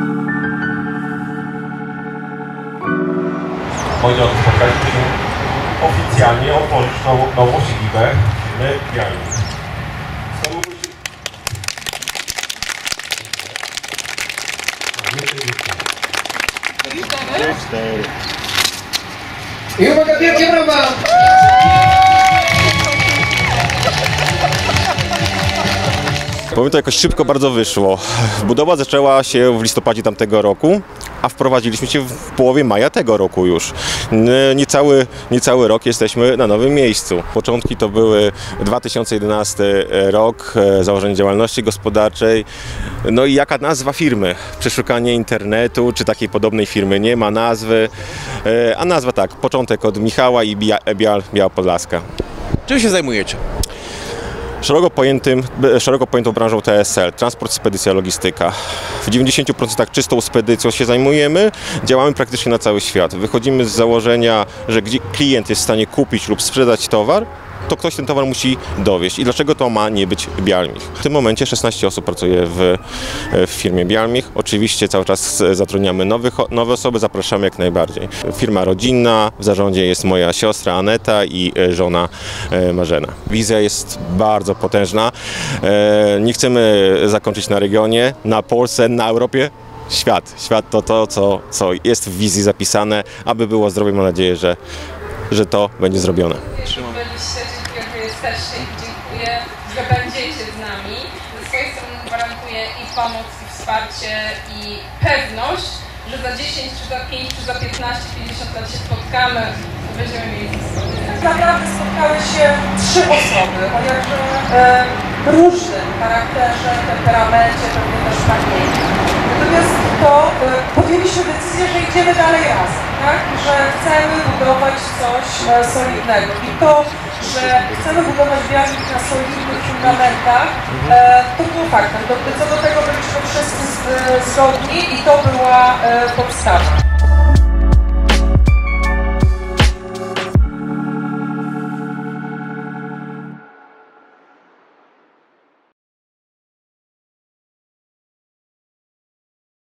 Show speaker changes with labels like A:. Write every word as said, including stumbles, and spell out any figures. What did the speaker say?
A: Moi drodzy, spotkaliśmy się oficjalnie otworzyć nową, nową siedzibę firmy Bialmich.
B: I uwaga, wielkie brawa!
C: Powiem, to jakoś szybko bardzo wyszło. Budowa zaczęła się w listopadzie tamtego roku, a wprowadziliśmy się w połowie maja tego roku już. Niecały, niecały rok jesteśmy na nowym miejscu. Początki to były dwa tysiące jedenasty rok, założenie działalności gospodarczej. No i jaka nazwa firmy? Przeszukanie internetu, czy takiej podobnej firmy nie ma nazwy. A nazwa tak, początek od Michała i Bial, Biała Podlaska.
D: Czym się zajmujecie?
C: Szeroko, pojętym, szeroko pojętą branżą T S L, transport, spedycja, logistyka. W dziewięćdziesięciu procentach czystą spedycją się zajmujemy, działamy praktycznie na cały świat. Wychodzimy z założenia, że gdzie klient jest w stanie kupić lub sprzedać towar, to ktoś ten towar musi dowieźć. I dlaczego to ma nie być Bialmich? W tym momencie szesnaście osób pracuje w, w firmie Bialmich. Oczywiście cały czas zatrudniamy nowych, nowe osoby, zapraszamy jak najbardziej. Firma rodzinna, w zarządzie jest moja siostra Aneta i żona Marzena. Wizja jest bardzo potężna. Nie chcemy zakończyć na regionie, na Polsce, na Europie. Świat. Świat to to, co, co jest w wizji zapisane. Aby było zdrowie, mam nadzieję, że że to będzie zrobione.
E: Byliście, dziękuję, że jesteście i dziękuję, że będziecie z nami. Ze swojej strony gwarantuję i pomoc, i wsparcie, i pewność, że za dziesięć, czy za pięć, czy za piętnaście, pięćdziesiąt lat się spotkamy, to będziemy mieli historię.
F: Tak naprawdę spotkały się trzy osoby o jakże e, różnym charakterze, temperamencie, pewnie też pragnieniu. Natomiast to e, podjęliśmy decyzję, że idziemy dalej razem, tak? Że chcemy budować coś e, solidnego. I to, że chcemy budować Bialmich na solidnych fundamentach, e, to było faktem. Co do tego byliśmy wszyscy z, e, zgodni i to była e, podstawa.